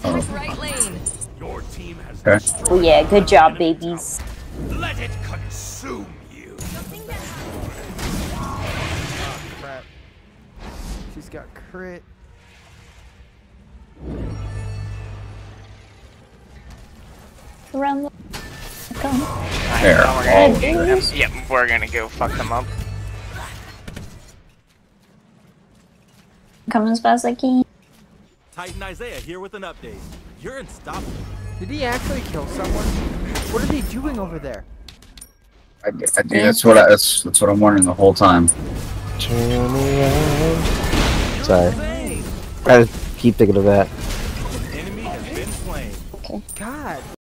Attack right lane. Your team has Okay. Oh yeah, good job, babies. let it consume you. Oh, crap. She's got crit. Around the... Come. There. Now we're gonna Oh. do them. Yep, we're gonna go fuck them up. Come as fast as I can. Titan Isaiah here with an update. You're unstoppable. Did he actually kill someone? What are they doing over there? I do. That's what that's what I'm wondering the whole time. Turn around. Sorry. I just keep thinking of that. Enemy has been slain. Okay. God.